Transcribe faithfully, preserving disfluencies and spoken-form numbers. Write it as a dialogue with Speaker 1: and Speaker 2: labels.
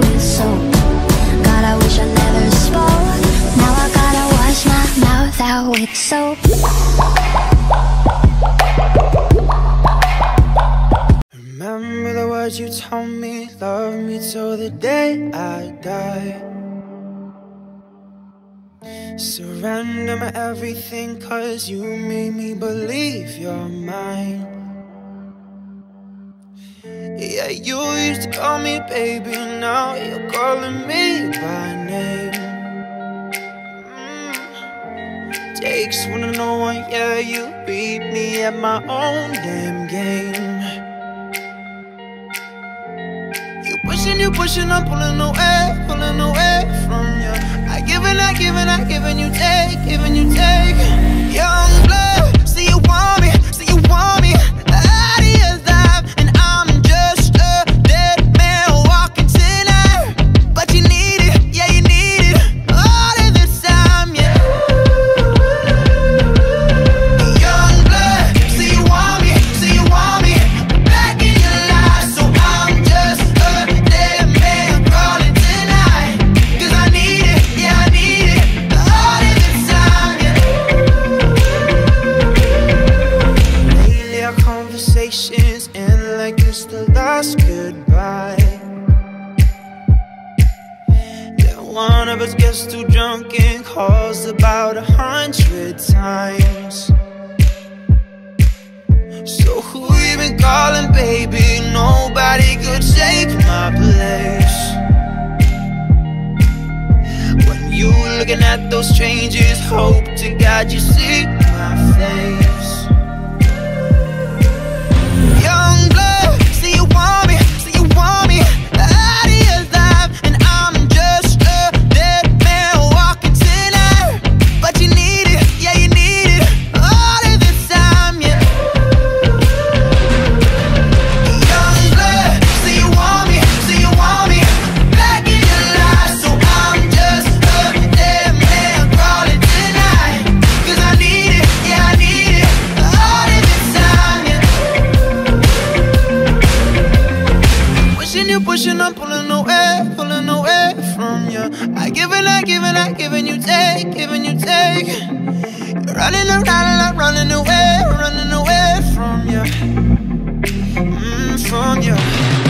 Speaker 1: with soap. God, I wish I never spoke. Now I gotta wash my mouth out with soap.
Speaker 2: Remember the words you told me, love me till the day I die. Surrender my everything, cause you made me believe you're mine. Yeah, you used to call me baby, now you're calling me by name. mm. Takes one to know one, yeah, you beat me at my own damn game. You pushing, you pushing, I'm pulling away, pulling away from you. I give and I give and I give and you take, give and you take. Young blood, see you want me, see you want me out of your life, and I'm just a dead man walking tonight. But you need it, yeah you need it, all of this time, yeah. Young blood, see you want me, see you want me back in your life, so I'm just a dead man crawling tonight. Cause I need it, yeah I need it, all of this time, yeah. Lately our conversations end like it's the last goodbye. Then one of us gets too drunk and calls about a hundred times. So who you been calling, baby? Nobody could take my place. When you looking at those strangers, hope to God you see my face. Young blood, see you want me, see you want me out of your life, and I'm just a dead man walking tonight. But you need it, yeah you need it, all of this time, yeah. Young blood, see you want me, see you want me back in your life, so I'm just a dead man crawling tonight. Cause I need it, yeah I need it, all of this time, yeah. Pushing you, pushing, I'm pulling away, pulling away from you. I give and I give and I give and you take, give and you take. You're running around and I'm running away, running away from you, mm, from you.